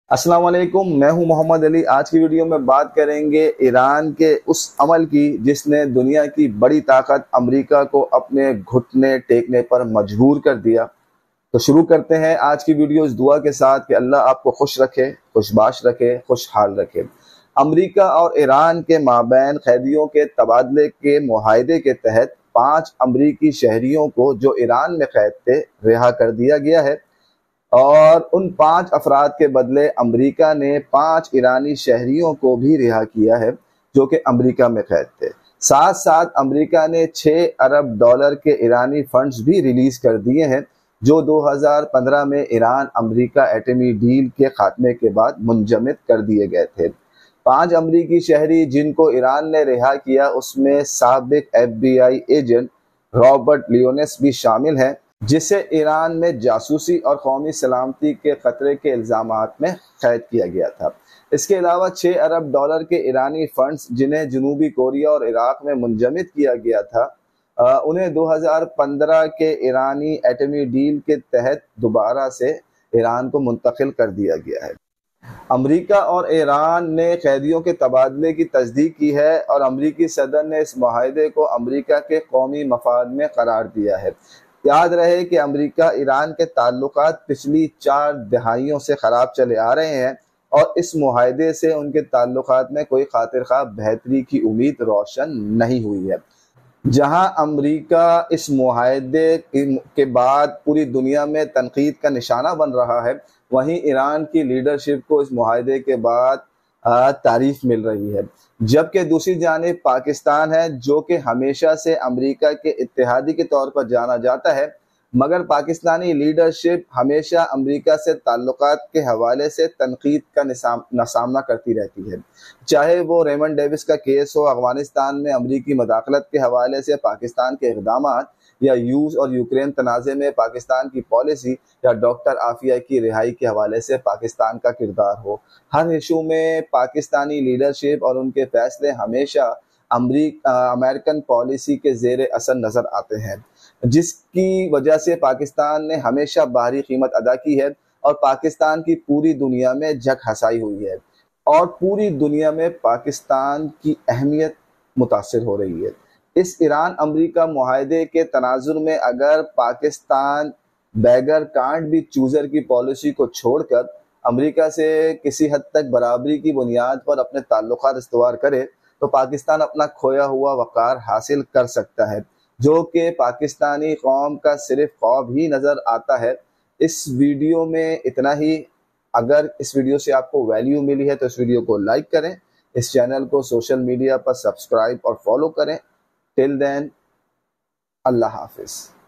अस्सलाम वालेकुम, मैं हूं मोहम्मद अली। आज की वीडियो में बात करेंगे ईरान के उस अमल की जिसने दुनिया की बड़ी ताकत अमेरिका को अपने घुटने टेकने पर मजबूर कर दिया। तो शुरू करते हैं आज की वीडियो इस दुआ के साथ कि अल्लाह आपको खुश रखे, खुशबाश रखे, खुशहाल रखे। अमेरिका और ईरान के माबैन कैदियों के तबादले के मुआहदे के तहत 5 अमरीकी शहरियों को जो ईरान में कैद थे रिहा कर दिया गया है और उन 5 अफराद के बदले अमेरिका ने 5 ईरानी शहरियों को भी रिहा किया है जो कि अमेरिका में कैद थे। साथ साथ अमेरिका ने 6 अरब डॉलर के ईरानी फंड्स भी रिलीज कर दिए हैं जो 2015 में ईरान अमेरिका एटमी डील के खात्मे के बाद मुंजमद कर दिए गए थे। 5 अमरीकी शहरी जिनको ईरान ने रिहा किया उसमें साबिक FBI एजेंट रॉबर्ट लियोनेस भी शामिल हैं, जिसे ईरान में जासूसी और कौमी सलामती के खतरे के इल्जामात में कैद किया गया था। इसके अलावा 6 अरब डॉलर के ईरानी फंड्स जिन्हें जनूबी कोरिया और इराक में मुंजमद किया गया था, उन्हें 2015 के ईरानी एटमी डील के तहत दोबारा से ईरान को मुंतकिल कर दिया गया है। अमेरिका और ईरान ने कैदियों के तबादले की तस्दीक की है और अमरीकी सदर ने इस मुआहदे को अमेरिका के कौमी मफाद में करार दिया है। याद रहे कि अमेरिका ईरान के ताल्लुकात पिछली 4 दहाइयों से खराब चले आ रहे हैं और इस मुआहदे से उनके ताल्लुकात में कोई खातिर ख्वाह बेहतरी की उम्मीद रोशन नहीं हुई है। जहां अमेरिका इस मुआहदे के बाद पूरी दुनिया में तनकीद का निशाना बन रहा है, वहीं ईरान की लीडरशिप को इस मुआहदे के बाद तारीफ मिल रही है। जबकि दूसरी जानिब पाकिस्तान है जो कि हमेशा से अमेरिका के इत्तेहादी के तौर पर जाना जाता है, मगर पाकिस्तानी लीडरशिप हमेशा अमेरिका से ताल्लुकात के हवाले से तनकीद का सामना करती रहती है। चाहे वो रेमंड डेविस का केस हो, अफगानिस्तान में अमेरिकी मदाखलत के हवाले से पाकिस्तान के इक़दामात, या रूस और यूक्रेन तनाज़े में पाकिस्तान की पॉलिसी, या डॉक्टर आफिया की रिहाई के हवाले से पाकिस्तान का किरदार हो। हर इशू में पाकिस्तानी लीडरशिप और उनके फैसले हमेशा अमेरिकन पॉलिसी के ज़ेर असर नज़र आते हैं, जिसकी वजह से पाकिस्तान ने हमेशा बाहरी कीमत अदा की है और पाकिस्तान की पूरी दुनिया में झक हसाई हुई है और पूरी दुनिया में पाकिस्तान की अहमियत मुतासिर हो रही है। इस ईरान अमेरिका मुआहदे के तनाजुर में अगर Pakistan beggar can't be chooser की पॉलिसी को छोड़कर अमेरिका से किसी हद तक बराबरी की बुनियाद पर अपने ताल्लुकात इस्तवार करे तो पाकिस्तान अपना खोया हुआ वक़ार हासिल कर सकता है, जो कि पाकिस्तानी कौम का सिर्फ ख्वाब ही नज़र आता है। इस वीडियो में इतना ही। अगर इस वीडियो से आपको वैल्यू मिली है तो इस वीडियो को लाइक करें, इस चैनल को सोशल मीडिया पर सब्सक्राइब और फॉलो करें। टिल देन, अल्लाह हाफिज़।